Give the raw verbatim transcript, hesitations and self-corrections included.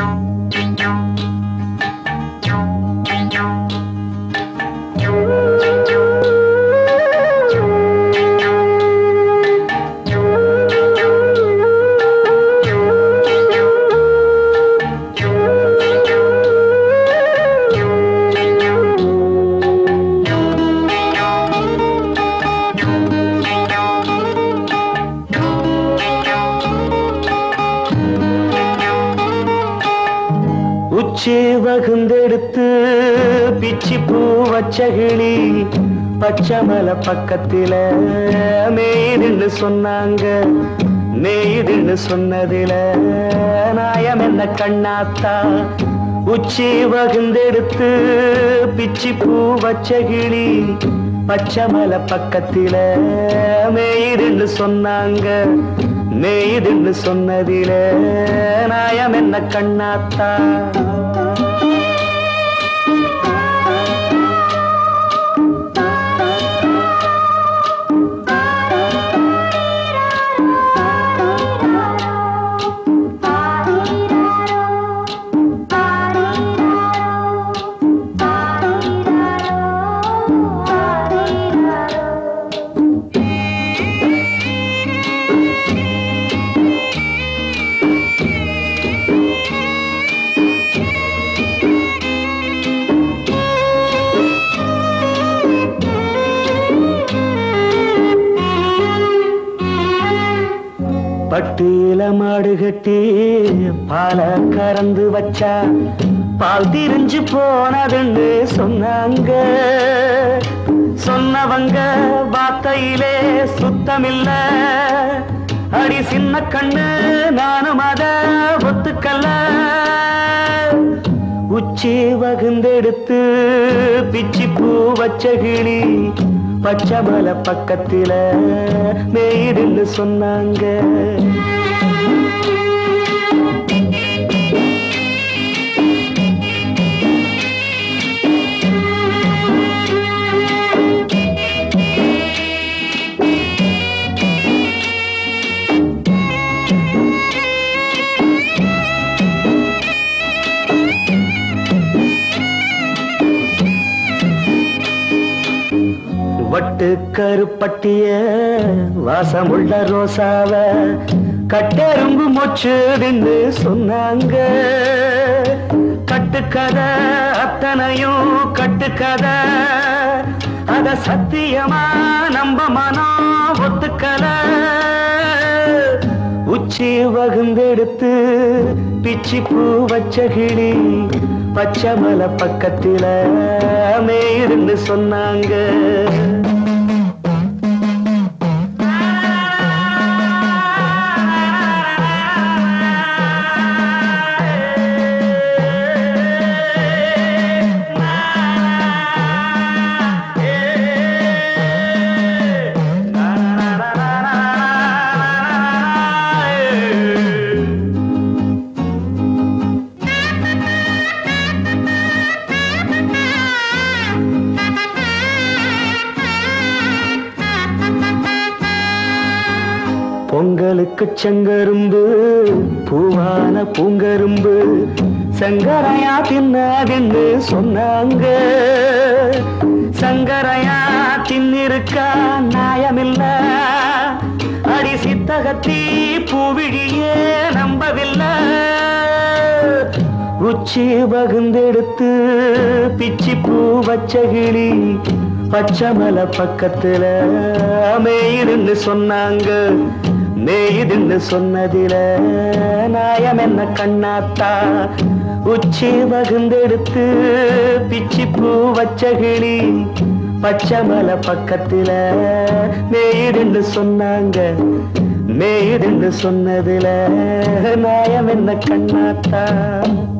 உச்சி வகுந்தெடுத்து பிச்சி பூ வச்ச கிளி பச்சமலை பக்கத்தில மேய்துன்னு சொன்னாங்க. மேய்துன்னு சொன்னதில நாயம் என்ன கண்ணாத்தா. உச்சி வகுந்தெடுத்து பிச்சி பூ வச்ச கிளி பச்சமலை பக்கத்தில மேய்துன்னு சொன்னாங்க. மேய்துன்னு சொன்னதில நாயம் என்ன கண்ணாத்தா. பட்டியில மாடு கட்டி பால கறந்து வச்சா பால் திரிஞ்சு போனதுன்னு சொன்னாங்க. சொன்னவங்க வார்த்தையிலே சுத்தமில்ல. அடி சின்ன கண்ணு நானும் அத ஒத்துக்கல்ல. உச்சி வகுந்தெடுத்து பிச்சி பூ வச்ச கிளி பச்சமலை பக்கத்தில மேய்துன்னு சொன்னாங்க. வட்டு கருப்பட்டிய வாசமுள்ள ரோசாவ கட்டெரும்பு மொச்சுதுன்னு சொன்னாங்க. கட்டுக்கதை அத்தனையும் கட்டுக்கதை. அத சத்தியமா நம்ப மனம் ஒத்துக்கல. உச்சி வகுந்தெடுத்து பிச்சி பூ வச்ச கிளி பச்சமலை பக்கத்தில மேய்துன்னு சொன்னாங்க. பொங்கலுக்கு செங்கரும்பு பூவான பூங்கரும்பு சங்கரையா தின்னதுன்னு சொன்னாங்க. சங்கரையா தின்னிருக்கா நியாயமில்ல. அடி சித்தகத்தி பூவிழியே நம்பவில்லை. உச்சி வகுந்தெடுத்து பிச்சி பூ வச்ச கிளி பச்சமலை பக்கத்தில மேய்துன்னு சொன்னாங்க. மேய்துன்னு சொன்னதில நாயம் என்ன கண்ணாத்தா. உச்சி வகுந்தெடுத்து பிச்சி பூ வச்ச கிளி பச்சமலை பக்கத்தில மேய்துன்னு சொன்னாங்க. மேய்துன்னு சொன்னதில நாயம் என்ன கண்ணாத்தா.